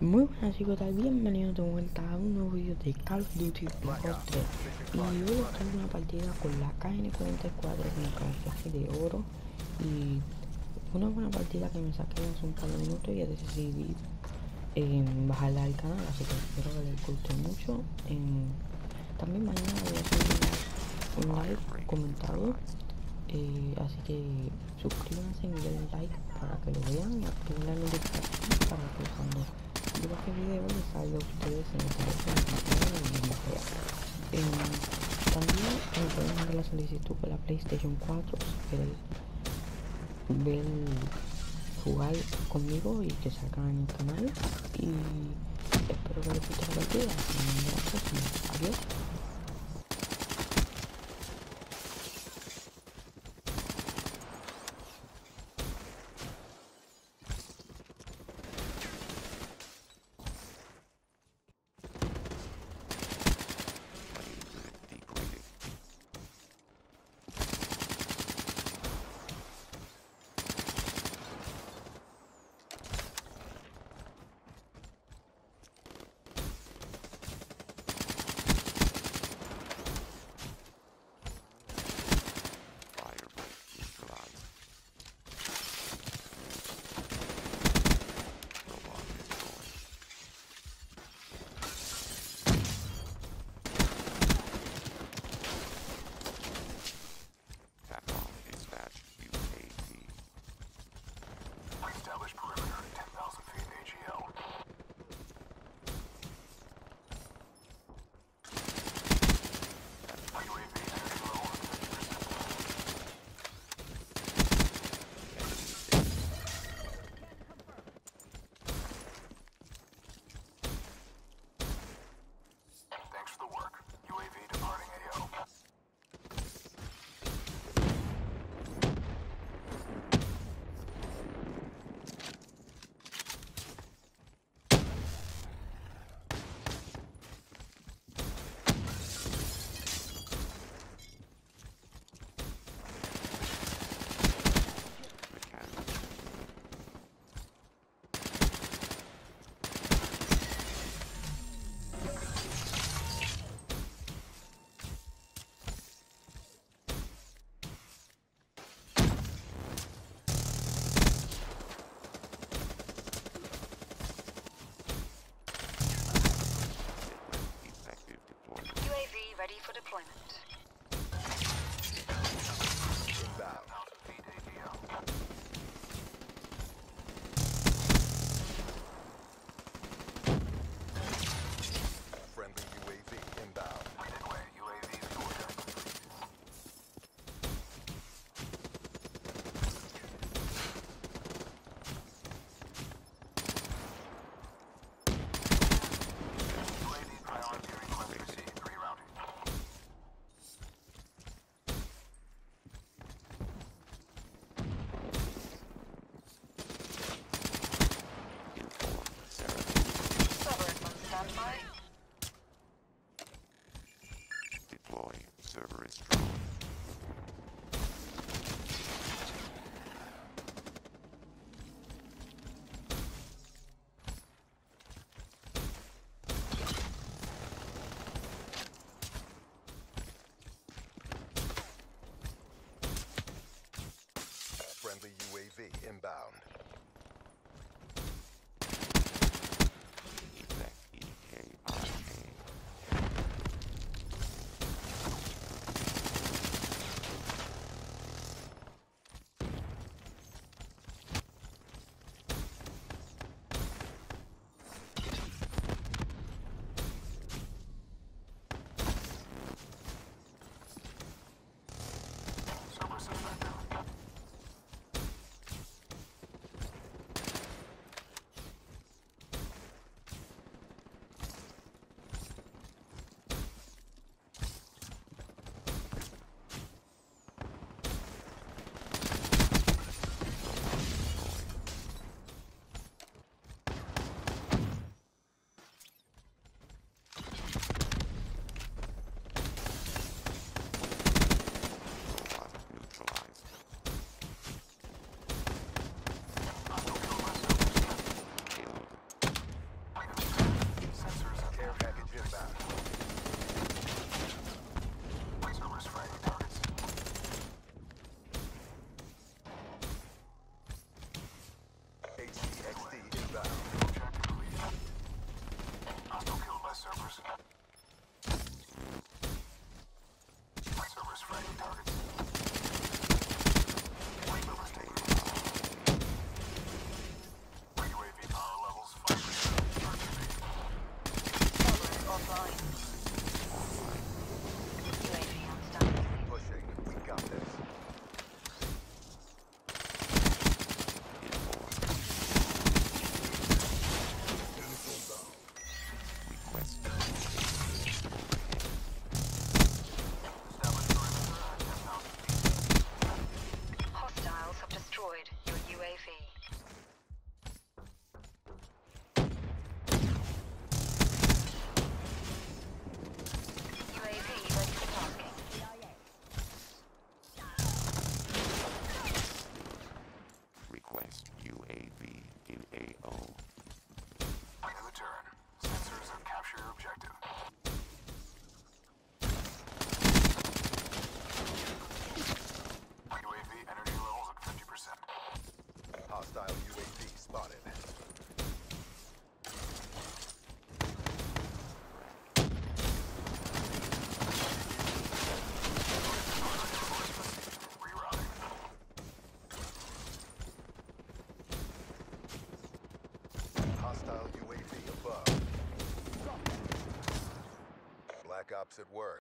Muy buenas chicos, tal, bienvenidos de vuelta a un nuevo vídeo de Call of Duty Black Ops 3. Y hoy les traigo una partida con la KN-44 con el camuflaje de oro. Y una buena partida que me saqué hace un par de minutos y decidí bajarla al canal, así que espero que les guste mucho. También mañana voy a subir un live comentado, así que suscríbanse y denle like para que lo vean y activen la notificación para que cuando suba este video les salga a ustedes en el teléfono y en la pantalla. También me pueden mandar la solicitud por la PlayStation 4 si quieren ver jugar conmigo y que salgan en el canal, y espero que les guste la partida. Nos vemos en la próxima. Adiós. UAV in AO. End of turn. Sensors have captured your objective. UAV energy levels at 50%. Hostile UAV spotted. Rerouting. Hostile UAV above. Black Ops at work.